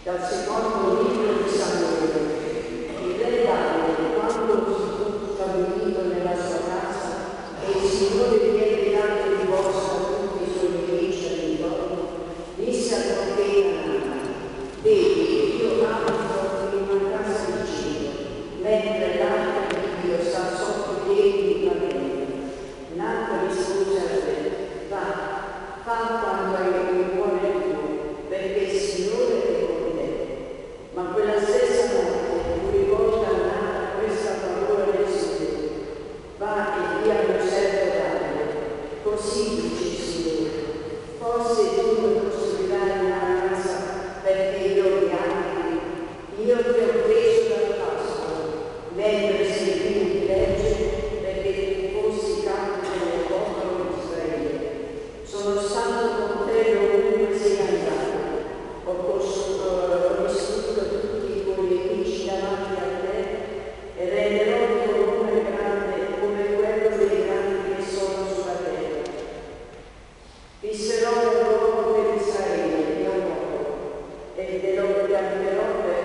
Dal secondo libro di Samuele. Il re Davide, quando fu stabilito nella sua casa e il Signore diede tanto di posto a tutti i suoi nemici all'intorno, disse al profeta Nathan: vedi, io abito in una casa di cielo, mentre l'arca di Dio sta sotto i piedi di Israele. Nathan rispose al re: va, fa quanto hai in cuore tuo, perché il Signore è con te. Ma quella stessa notte fu rivolta a Nathan questa parola del Signore: va e dia al mio servo Davide. Così dice il Signore: forse tu non costruirai una casa perché io ti ami. Io ti ho preso dal pascolo, mentre seguivi di legge, perché tu fossi capo del popolo di Israele. Sono stato con te ovunque sei andato. Ho distrutto tutti i tuoi nemici davanti a te e renderò il tuo nome grande come quello dei grandi che sono sulla terra. Fisserò un luogo per Israele, mio popolo, e te lo pianterò per